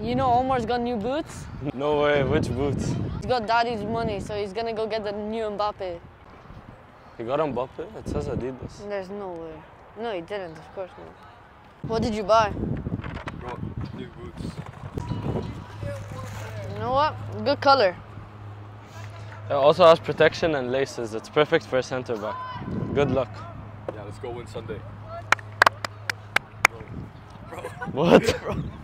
You know Omar's got new boots? No way, which boots? He's got daddy's money, so he's gonna go get the new Mbappe. He got Mbappe? It says Adidas. There's no way. No, he didn't, of course not. What did you buy? Bro, new boots. You know what? Good color. It also has protection and laces. It's perfect for a center back. Good luck. Yeah, let's go win Sunday. Bro. What?